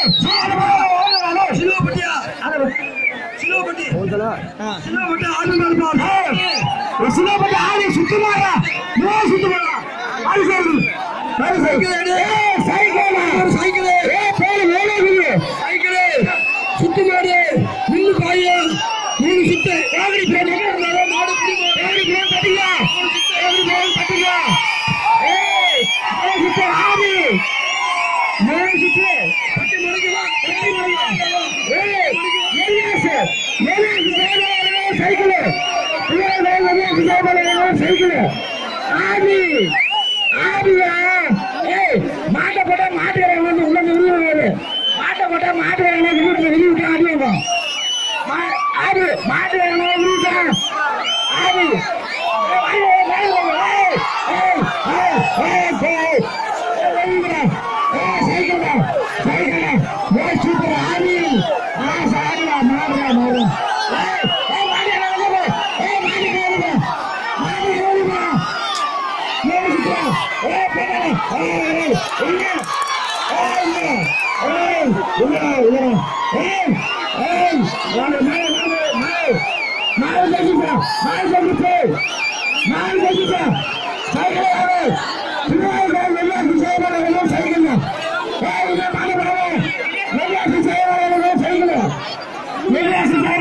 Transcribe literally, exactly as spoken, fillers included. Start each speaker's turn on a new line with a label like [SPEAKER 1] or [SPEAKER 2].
[SPEAKER 1] சிலுவப்பட்டியா சிலுவப்பட்டி சிலுவப்பட்டி ஆடு இருப்பாங்க சிலுவப்பட்டி ஆடு சுத்தமாடா நோ சுத்தமாடா ஆடு சைக்கிள் சைக்கிள் சைக்கிள் ஒரு சைக்கிள் ஏ பேரு வேலைக்குது சைக்கிள் சுத்தமாடு நின்னு பாயா நீங்க சுத்த ஏகடி பேரு மாடு புடி ஏகடி பேரு தட்டியா ஏகடி பேரு தட்டியா ஏய் ஏய் சுத்த ஆடு ஏய் சுத்த பட்டி மணிக்குவா பட்டி மணிக்குவா ஏய் ஏலியாஸ் ஏலியாஸ் சைக்கிள் சைக்கிள் ஆடி ஆடியா ஏய் மாட்ட போட்டா மாட்டுக்காரங்க வந்து உள்ள வெளியே மாட்ட போட்டா மாட்டுக்காரங்க வீட்டுல வெளியே விட்டு ஆடுவாங்க ஆடு மாட்டுக்காரங்க வீட்டா ஆடு சைக்கிள் சைக்கிள் சூப்பர் ஆடி ஆடுவா மாடுறா மாடு சைக்கிள்